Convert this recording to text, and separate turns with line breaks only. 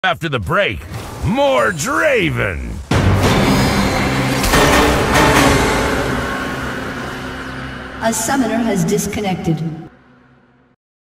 After the break, more Draven!
A summoner has disconnected.